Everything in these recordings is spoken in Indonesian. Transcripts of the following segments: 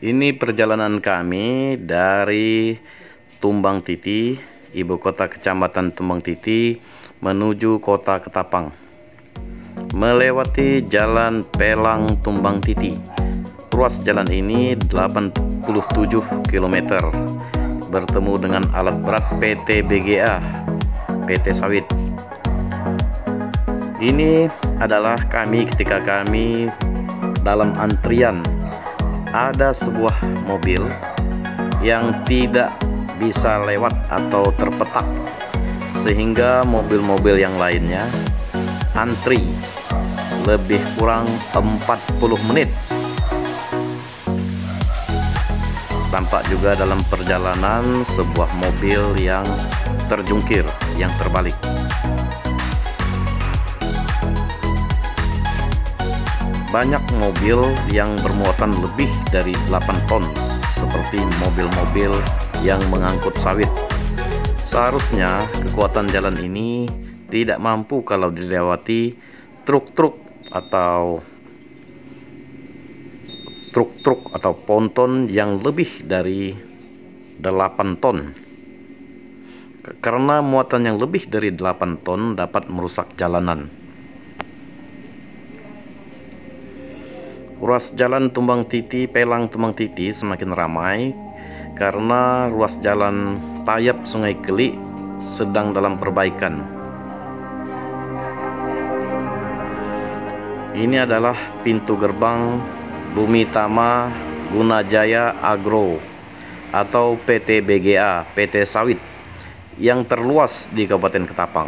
Ini perjalanan kami dari Tumbang Titi, ibu kota kecamatan Tumbang Titi, menuju kota Ketapang, melewati jalan Pelang Tumbang Titi. Ruas jalan ini 87 km, bertemu dengan alat berat PT BGA, PT Sawit. Ini adalah kami ketika kami dalam antrian. Ada sebuah mobil yang tidak bisa lewat atau terpetak, sehingga mobil-mobil yang lainnya antri lebih kurang 40 menit. Tampak juga dalam perjalanan sebuah mobil yang terjungkir, yang terbalik. Banyak mobil yang bermuatan lebih dari 8 ton, seperti mobil-mobil yang mengangkut sawit. Seharusnya kekuatan jalan ini tidak mampu kalau dilewati truk-truk atau ponton yang lebih dari 8 ton. Karena muatan yang lebih dari 8 ton dapat merusak jalanan. Ruas jalan Tumbang Titi, Pelang Tumbang Titi semakin ramai karena ruas jalan Tayap Sungai Keli sedang dalam perbaikan. Ini adalah pintu gerbang Bumi Tama Gunajaya Agro atau PT BGA, PT Sawit, yang terluas di Kabupaten Ketapang.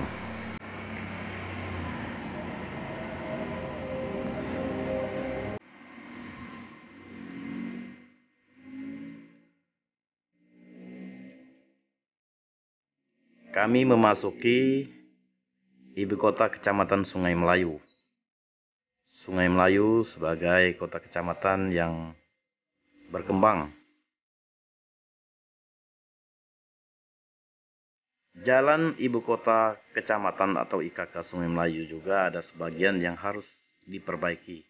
Kami memasuki ibu kota kecamatan Sungai Melayu. Sungai Melayu sebagai kota kecamatan yang berkembang. Jalan ibu kota kecamatan atau IKK Sungai Melayu juga ada sebagian yang harus diperbaiki.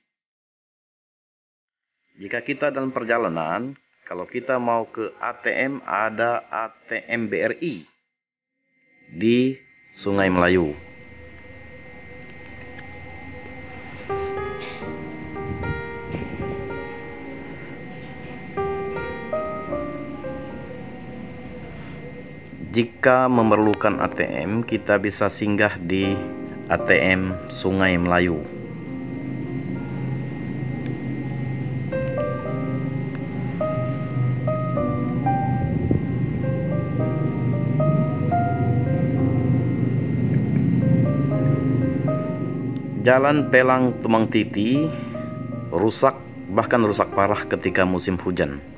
Jika kita dalam perjalanan, kalau kita mau ke ATM, ada ATM BRI di Sungai Melayu. Jika memerlukan ATM, kita bisa singgah di ATM Sungai Melayu. Jalan Pelang Tumbang Titi rusak, bahkan rusak parah ketika musim hujan.